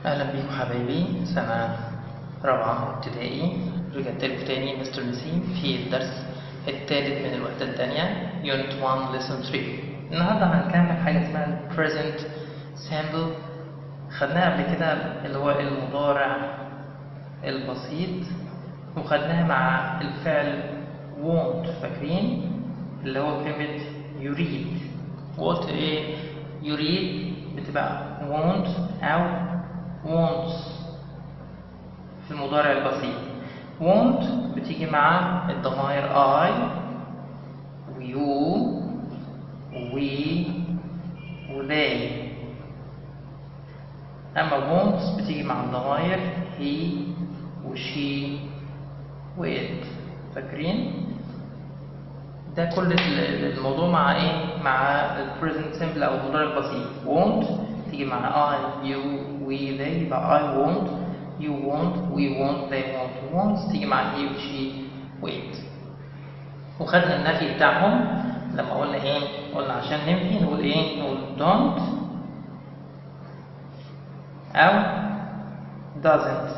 أهلا بيكم حبايبي، سنة رابعة ابتدائي. رجعت لكم تاني مستر نسيم في الدرس الثالث من الوحدة الثانية Unit 1 Lesson 3. النهاردة هنكمل حاجة اسمها ال Present Simple. خدناها قبل كده اللي هو المضارع البسيط، وخدناها مع الفعل want. فاكرين اللي هو كلمة يريد. what ايه يريد بتبقى want أو wants في المضارع البسيط. want بتيجي مع الضمائر I و you و we و they. أما wants بتيجي مع الضمائر he و she و it. فاكرين؟ ده كل الموضوع مع ايه؟ مع ال present simple أو المضارع البسيط. want تيجي مع I you we they، يبقى I want you want we want they want. wants تيجي مع he و she و it. وخدنا النفي بتاعهم لما قلنا ايه؟ قلنا عشان ننفي نقول ايه؟ نقول don't أو doesn't،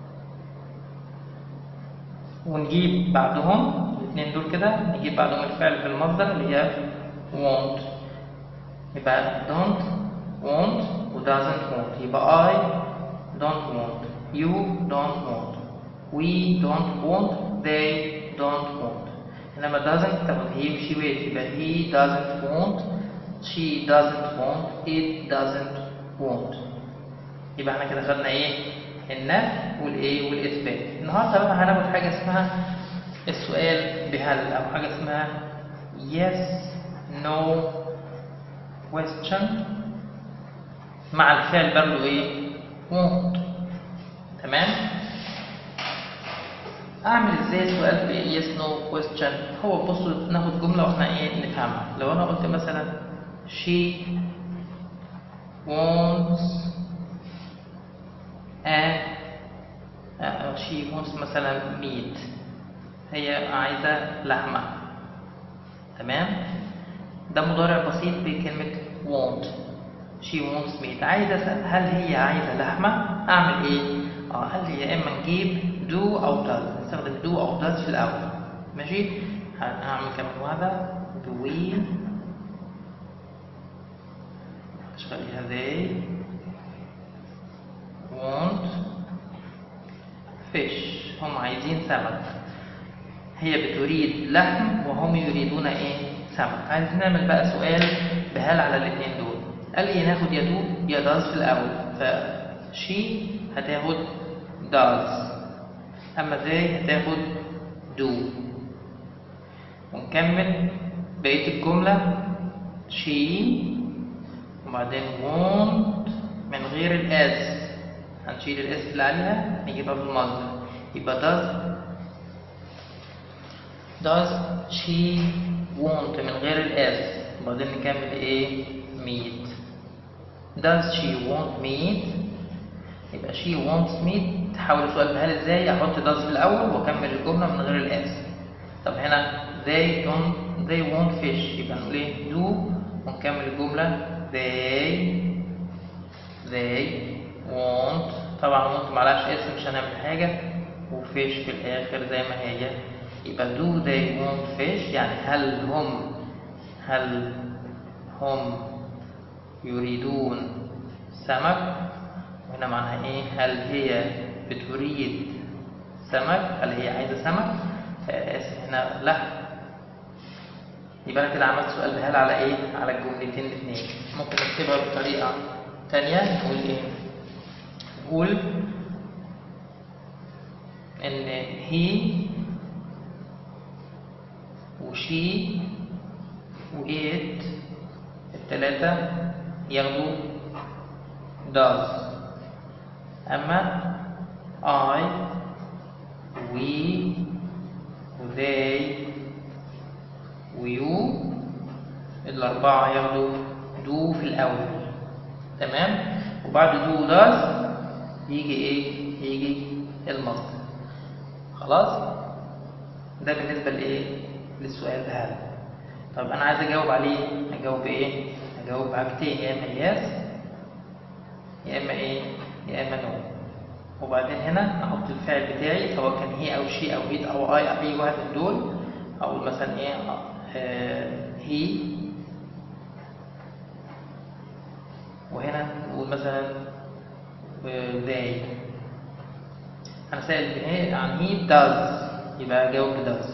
ونجيب بعدهم الاثنين دول كده، نجيب بعدهم الفعل في المصدر اللي هي want. يبقى don't want و doesn't want، يبقى I don't want you don't want we don't want they don't want. إنما doesn't تاخد he و she و it، يبقى he doesn't want she doesn't want it doesn't want. يبقى احنا كده خدنا ايه؟ النفي والايه والاثبات. النهارده بقى هناخد حاجه اسمها السؤال بهل، او حاجه اسمها yes no question مع الفعل برضه ايه؟ want. تمام؟ اعمل ازاي سؤال ب yes no question؟ هو بصوا ناخد جمله واحنا ايه نفهمها. لو انا قلت مثلا she wants she wants مثلا meat، هي عايزة لحمة. تمام؟ ده مضارع بسيط بكلمة want. she wants meat. عايزة هل هي عايزة لحمة؟ أعمل إيه؟ قال لي يا إما نجيب do أو does، نستخدم do أو does في الأول. ماشي؟ هعمل كمان واحدة do we، أشغلها they want fish. هم عايزين سمك، هي بتريد لحم وهم يريدون ايه؟ سمك. عايز نعمل بقى سؤال بهل على الاثنين دول. قال لي ناخد يا دو يا داز في الاول، فشي هتاخد داز، اما زي هتاخد دو. ونكمل بقيه الجمله شي وبعدين want من غير الاس، هنشيل الاس اللي عليها نجيبها في المصدر، يبقى does she want من غير الاس، وبعدين نكمل ايه؟ meat. does she want meat؟ يبقى she wants meat. تحول السؤال بهل ازاي؟ احط does في الاول واكمل الجمله من غير الاس. طب هنا they want fish، يبقى نقول ايه؟ do ونكمل الجمله they want. طبعا want معلهاش اسم مش هنعمل حاجه، وفيش في الاخر زي ما هي. يبقى do they want fish يعني هل هم يريدون سمك. وهنا معناها ايه؟ هل هي بتريد سمك؟ هل هي عايزه سمك؟ اسف هنا لا. يبقى انا كده عملت سؤال بهل على ايه؟ على الجملتين الاثنين. ممكن نكتبها بطريقه ثانيه. نقول ايه؟ نقول ان he وشي وإيت التلاتة ياخدوا does، أما I we they ويو الأربعة ياخدوا do في الأول. تمام؟ وبعد do does يجي إيه؟ يجي المصدر. خلاص؟ ده بالنسبة لإيه؟ للسؤال بهذا. طب أنا عايز أجاوب عليه، أجاوب إيه؟ أجاوب بحاجتين، يا إما yes يا إما إيه؟ يا يا اما نو. وبعدين هنا احط الفعل بتاعي سواء كان هي او شي او هيد او اي او اي واحد من دول. اقول مثلا ايه هي، وهنا نقول مثلا they. انا سائل ايه عن هي does يبقى اجاوب does،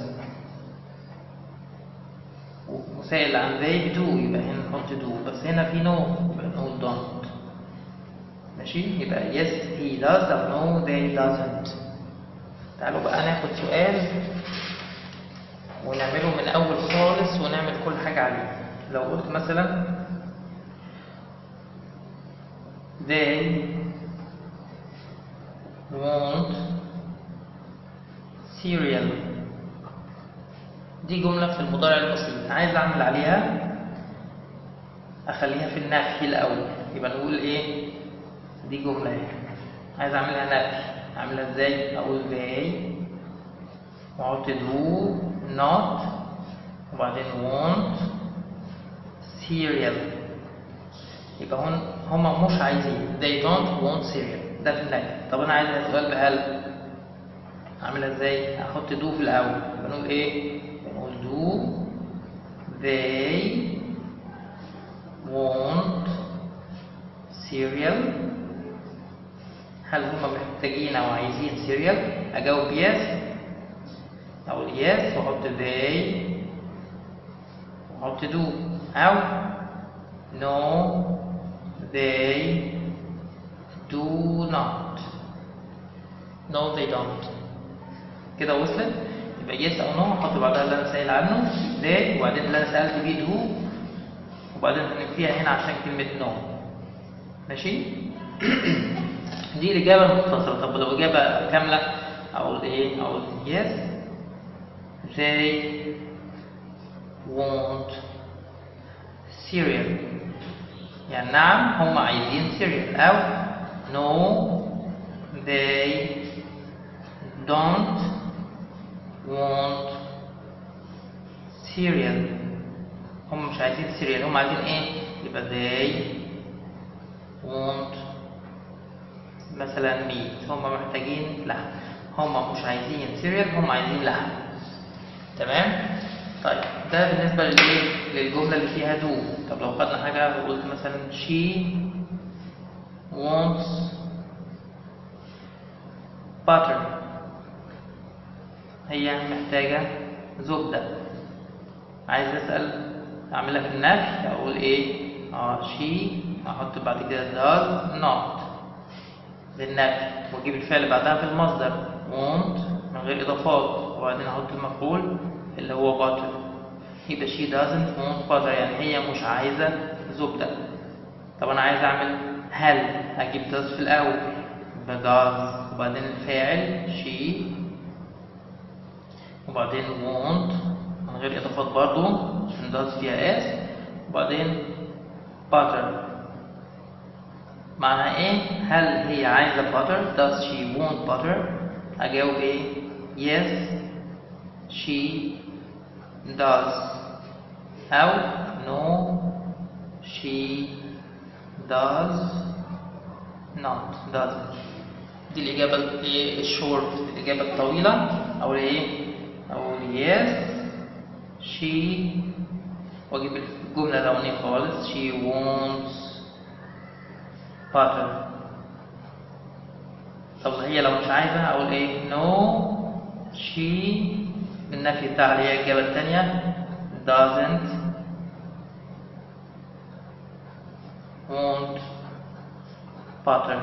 وسائل عن they do يبقى هنا نحط do، بس هنا في no يبقى نقول don't. ماشي، يبقى yes he does أو no they doesn't. تعالوا بقى ناخد سؤال ونعمله من أول خالص ونعمل كل حاجة عليه. لو قلت مثلا they want cereal، دي جملة في المضارع البسيط، عايز أعمل عليها أخليها في النفي الأول. يبقى نقول إيه؟ دي جملة اهي عايز اعملها نفي، اعملها ازاي؟ اقول they واحط do not وبعدين want cereal. يبقى هما مش عايزين they don't want cereal، ده في النفي. طب انا عايز سؤال بهل، اعملها ازاي؟ احط do في الاول. بنقول ايه؟ بنقول do they want cereal. هل هم محتاجين أو عايزين سيريال؟ أجاوب yes، أقول yes وأحط they وأحط do، أو no they do not، no they don't. كده وصلت؟ يبقى yes أو no أحط بعدها اللي أنا سائل عنه they، وبعدين اللي أنا سألت بيه do، وبعدين هنكتبها هنا عشان كلمة no. ماشي؟ دي الإجابة المختصرة. طب لو إجابة كاملة أقول إيه؟ أقول yes they want cereal، يعني نعم هم عايزين cereal، أو no they don't want cereal، هم مش عايزين cereal، هم عايزين إيه؟ يبقى they want مثلا ميت، هم محتاجين لحم، هم مش عايزين سيريال، هم عايزين لحم. تمام؟ طيب ده بالنسبة للجملة اللي فيها do. طب لو خدنا حاجة وقلت مثلا she wants butter، هي محتاجة زبدة. عايز أسأل أعملها في النفي أقول إيه؟ she أحط بعد كده does not للنفي، واجيب الفعل بعدها في المصدر want من غير اضافات، وبعدين احط المفعول اللي هو butter. يبقى she doesn't want butter، يعني هي مش عايزه زبده. طب انا عايز اعمل هل، اجيب does في الاول يبقى does وبعدين الفاعل she وبعدين want من غير اضافات برضو عشان does فيها s، وبعدين butter. معناها ايه؟ هل هي عايزة butter؟ does she want butter؟ أجاوب ايه؟ yes she does، أو no she does not doesn't. دي الإجابة الشورت، الإجابة الطويلة. أقول ايه؟ أقول yes she، وأجيب الجملة الأولانية خالص she wants butter. طب هي لو مش عايزة أقول إيه؟ no she بالنفي بتاع اللي هي الإجابة التانية doesn't want butter،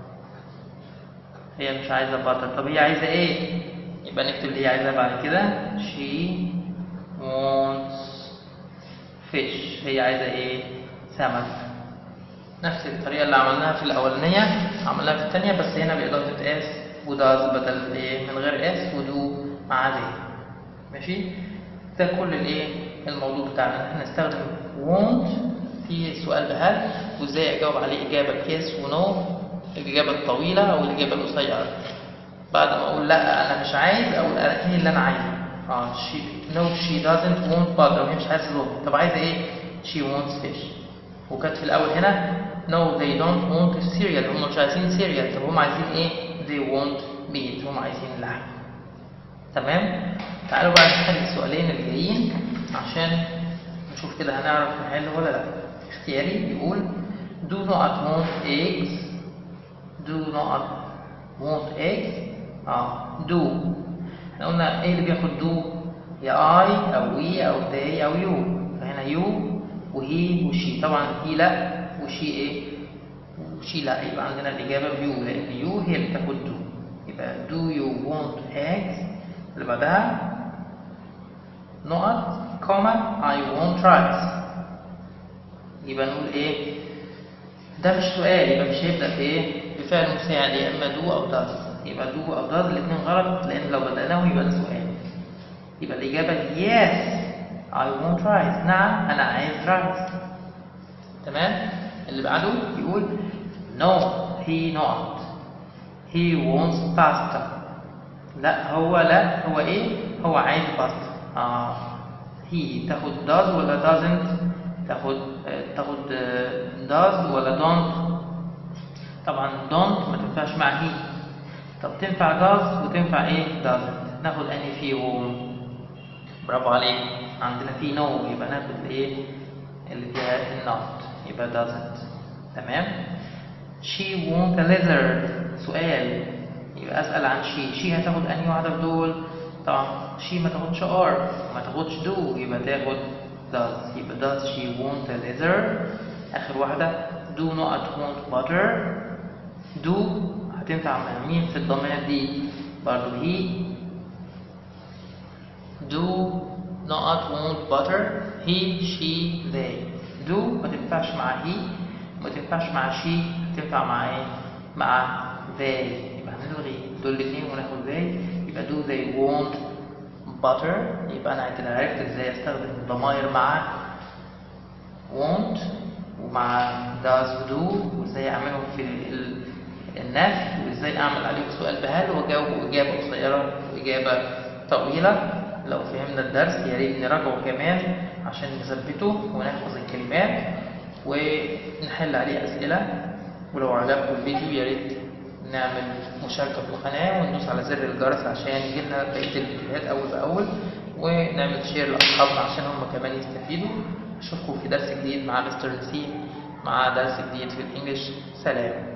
هي مش عايزة butter. طب هي عايزة إيه؟ يبقى نكتب اللي هي عايزة بعد كده she wants fish، هي عايزة إيه؟ سمك. نفس الطريقة اللي عملناها في الأولانية عملناها في الثانية، بس هنا بإضافة اس وداز بدل ايه من غير اس ودو مع دي. ماشي؟ ده كل الايه الموضوع بتاعنا. احنا هنستخدم won't في سؤال بهل، وازاي اجاوب عليه اجابة yes ونو، الاجابة الطويلة او الاجابة القصيرة. بعد ما اقول لا انا مش عايز، اقول ايه اللي انا عايزه. no she doesn't want butter، هي مش عايزة زبدة. طب عايزة ايه؟ she wants fish. وكانت في الأول هنا no they don't want cereal. هم مش عايزين cereal. طب هم عايزين ايه؟ they want meat. هم عايزين لحم. تمام؟ تعالوا بقى نحل السؤالين اللي جايين عشان نشوف كده هنعرف نحل ولا لا. اختياري بيقول do not want eggs. do not want eggs. do. احنا قلنا ايه اللي بياخد do؟ يا I او we او they او you. فهنا you وهي وشي. طبعا هي لا وشي ايه؟ وشي لا. يبقى عندنا الإجابة you، لأن you هي اللي بتاخد do. يبقى do you want eggs؟ اللي بعدها نقط كوما I want rice. يبقى نقول ايه؟ ده مش سؤال، يبقى مش هيبدأ بايه؟ بفعل مساعد، يا اما do او does. يبقى do او does الاثنين غلط، لأن لو بدأناه يبقى ده سؤال. يبقى الإجابة yes I want rice. نعم أنا عايز rice. تمام؟ اللي بعده بيقول no he not he wants pasta. لا هو ايه؟ هو عايز باستا. he تاخد does ولا doesn't؟ تاخد does ولا don't؟ طبعا don't ما تنفعش مع he. طب تنفع does وتنفع ايه؟ doesn't. ناخد انهي فيهم؟ برافو عليك، عندنا في no، يبقى ناخد ايه اللي فيها not، يبقى doesn't. تمام. she want a lizard. سؤال، يبقى اسال عن she هتاخد انهي واحده في دول؟ طبعا she ما تاخدش are، ما تاخدش do، يبقى تاخد does. يبقى does she want a lizard. اخر واحده do not want butter. do هتنفع مع مين في الضمائر دي؟ برضه he. do not want butter he she they. do ما تنفعش مع he، ما تنفعش مع she، تنفع مع ايه؟ مع they. يبقى هنلغي دول الاثنين وناخد they. يبقى do they want butter. يبقى انا كده عرفت ازاي استخدم الضمائر مع want ومع does و do، وازاي اعملهم في النفي، وازاي اعمل عليهم سؤال بهل واجاوبه اجابه قصيره واجابه طويله. لو فهمنا الدرس يا ريت نراجعه كمان عشان نثبته ونحفظ الكلمات ونحل عليه أسئلة. ولو عجبكم الفيديو يا ريت نعمل مشاركة في القناة وندوس على زر الجرس عشان يجيلنا بقية الفيديوهات أول بأول، ونعمل شير لأصحابنا عشان هم كمان يستفيدوا. أشوفكم في درس جديد مع مستر نسيم، مع درس جديد في الإنجليش. سلام.